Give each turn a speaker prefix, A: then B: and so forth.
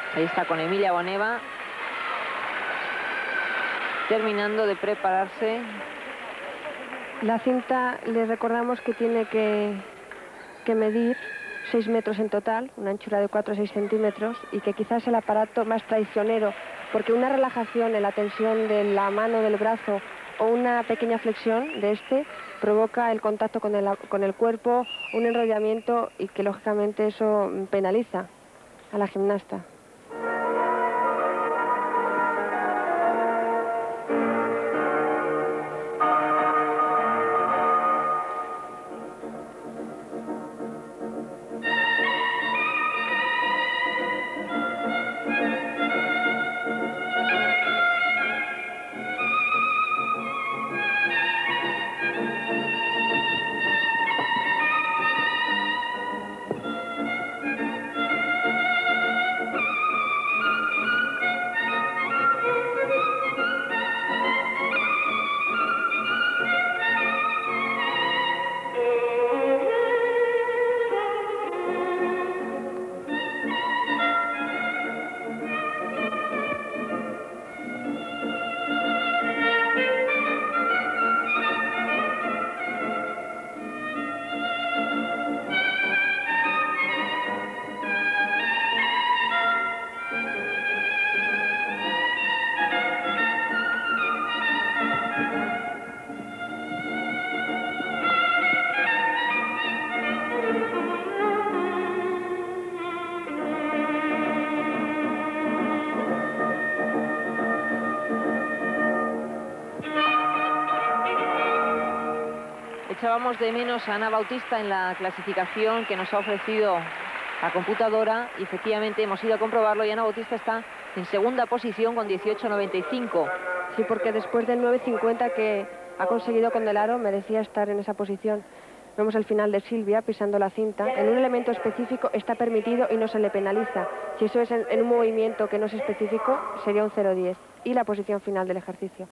A: Ahí está con Emilia Boneva, terminando de prepararse.
B: La cinta, le recordamos que tiene que medir 6 metros en total, una anchura de 4 a 6 centímetros, y que quizás es el aparato más traicionero, porque una relajación en la tensión de la mano, del brazo, o una pequeña flexión de este provoca el contacto con el cuerpo, un enrollamiento, y que lógicamente eso penaliza a la gimnasta.
A: Echábamos de menos a Ana Bautista en la clasificación que nos ha ofrecido la computadora, y efectivamente hemos ido a comprobarlo y Ana Bautista está en segunda posición con 18.95.
B: Sí, porque después del 9.50 que ha conseguido con Del Aro, merecía estar en esa posición. Vemos el final de Silvia pisando la cinta. En un elemento específico está permitido y no se le penaliza. Si eso es en un movimiento que no es específico, sería un 0.10. Y la posición final del ejercicio.